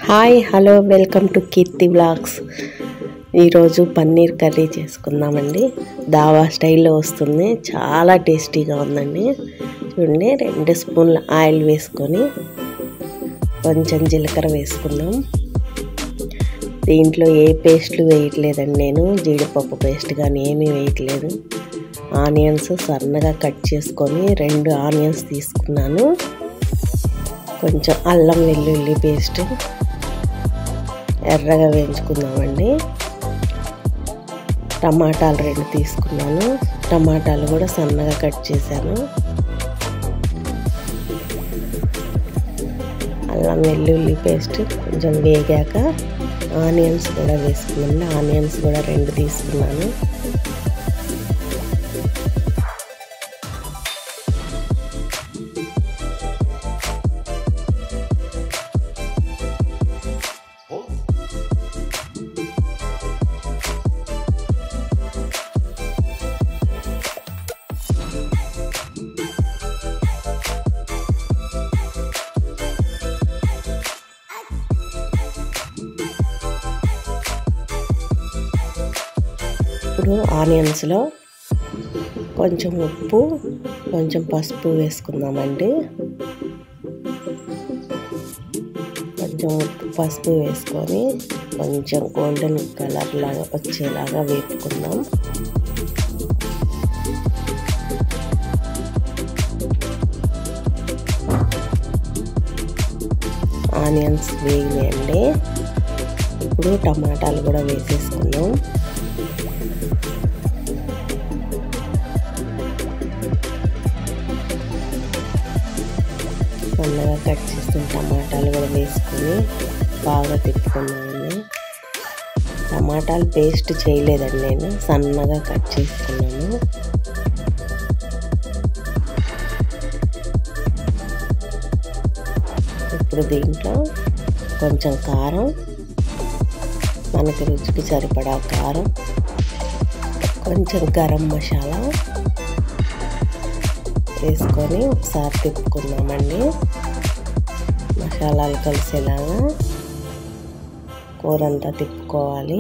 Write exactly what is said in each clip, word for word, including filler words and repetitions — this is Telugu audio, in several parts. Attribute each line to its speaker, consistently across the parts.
Speaker 1: Hi hello welcome to Keerthi vlogs. ఈరోజు పన్నీర్ కర్రీ చేసుకుందామండి. దావా స్టైల్లో వస్తుంది, చాలా టేస్టీగా ఉందండి. చూడండి, రెండు స్పూన్ల ఆయిల్ వేసుకొని కొంచెం జీలకర్ర వేసుకుందాం. దీంట్లో ఏ పేస్ట్లు వేయట్లేదండి, నేను జీడిపప్పు పేస్ట్ కానీ ఏమీ వేయట్లేదు. ఆనియన్స్ సన్నగా కట్ చేసుకొని రెండు ఆనియన్స్ తీసుకున్నాను. కొంచెం అల్లం వెల్లుల్లి పేస్ట్ ఎర్రగా వేయించుకుందామండి. టమాటాలు రెండు తీసుకున్నాను, టమాటాలు కూడా సన్నగా కట్ చేశాను. అల్లం వెల్లుల్లి పేస్ట్ కొంచెం వేగాక ఆనియన్స్ కూడా వేసుకున్నాను. ఆనియన్స్ కూడా రెండు తీసుకున్నాను. ఇప్పుడు ఆనియన్స్లో కొంచెం ఉప్పు, కొంచెం పసుపు వేసుకుందామండి. కొంచెం ఉప్పు పసుపు వేసుకొని కొంచెం గోల్డెన్ కలర్ లాగా వచ్చేలాగా వేపుకుందాం. ఆనియన్స్ వేగినాయండి. ఇప్పుడు టమాటాలు కూడా వేసేసుకుందాం. సన్నగా కట్ చేసిన టమాటాలు కూడా వేసుకొని బాగా తిప్పుకున్నామండి. టమాటాలు పేస్ట్ చేయలేదండి, నేను సన్నగా కట్ చేసుకున్నాను. ఇప్పుడు దీంట్లో కొంచెం కారం, మనకి రుచికి సరిపడా కారం, కొంచెం గరం మసాలా వేసుకొని ఒకసారి తిప్పుకుందామండి. మసాలాలు కలిసేలాగా కూరంతా తిప్పుకోవాలి.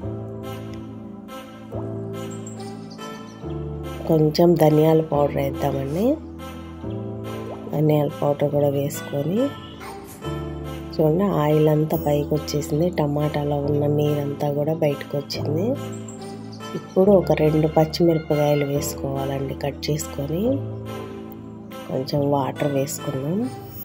Speaker 1: కొంచెం ధనియాల పౌడర్ వేద్దామండి. ధనియాల పౌడర్ కూడా వేసుకొని చూడండి, ఆయిల్ అంతా పైకి వచ్చేసింది, టమాటాలో ఉన్న నీరంతా కూడా బయటకు వచ్చింది. ఇప్పుడు ఒక రెండు పచ్చిమిరపకాయలు వేసుకోవాలండి, కట్ చేసుకొని కొంచెం వాటర్ వేసుకుందాం.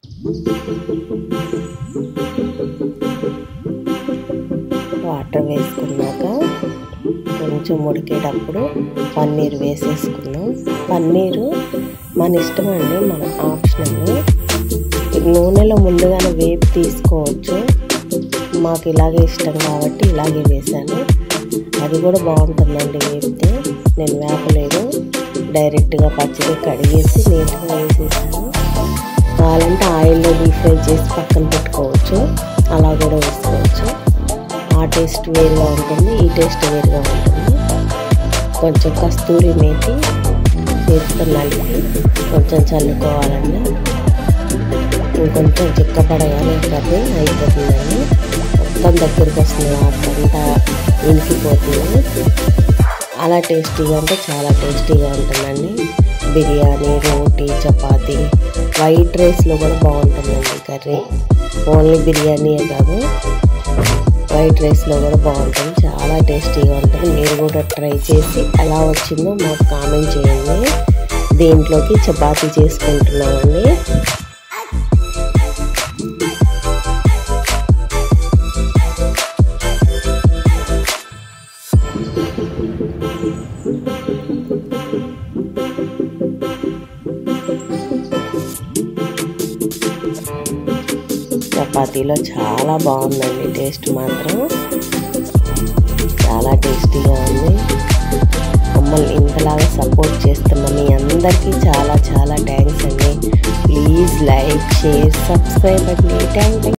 Speaker 1: వాటర్ వేసుకున్నాక కొంచెం ఉడికేటప్పుడు పన్నీర్ వేసేసుకుందాం. పన్నీరు మన ఇష్టం అండి, మన ఆప్షనల్. నూనెలో ముందుగానే వేపి తీసుకోవచ్చు, మాకు ఇలాగే ఇష్టం కాబట్టి ఇలాగే వేసాను. అది కూడా బాగుంటుందండి వేపితే. నేను వేపలేదు, డైరెక్ట్గా పచ్చిగా కడిగేసి నీట్గా వేసేసాను. కావాలంటే ఆయిల్లో డీప్ ఫ్రై చేసి పక్కన పెట్టుకోవచ్చు, అలా కూడా వేసుకోవచ్చు. ఆ టేస్ట్ వేరుగా ఉంటుంది, ఈ టేస్ట్ వేరుగా ఉంటుంది. కొంచెం కస్తూరి మేతి చేతితో నలిపి కొంచెం చల్లుకోవాలండి. ఇంకొంచెం చిక్కపడగానే కర్రీ అయిపోతుందండి. మొత్తం దగ్గరికి వస్తుంది, వాటంతా ఇంకిపోతుంది. అలా టేస్టీగా అంటే చాలా టేస్టీగా ఉంటుందండి. బిర్యానీ, రోటీ, చపాతీ, వైట్ రైస్లో కూడా బాగుంటుందండి కర్రీ. ఓన్లీ బిర్యానీయే కాదు, వైట్ రైస్లో కూడా బాగుంటుంది, చాలా టేస్టీగా ఉంటుంది. మీరు కూడా ట్రై చేసి ఎలా వచ్చిందో మాకు కామెంట్ చేయండి. దీంట్లోకి చపాతీ చేసుకుంటున్నామండి. చపాతీలో చాలా బాగుందండి, టేస్ట్ మాత్రం చాలా టేస్టీగా ఉంది. మమ్మల్ని ఇంతలాగా సపోర్ట్ చేస్తున్న మీ అందరికీ చాలా చాలా థ్యాంక్స్ అండి. ప్లీజ్ లైక్, షేర్, సబ్స్క్రైబ్ అండి. Thank you.